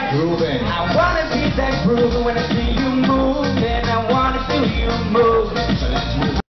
Grooving. I wanna be that grooving when I see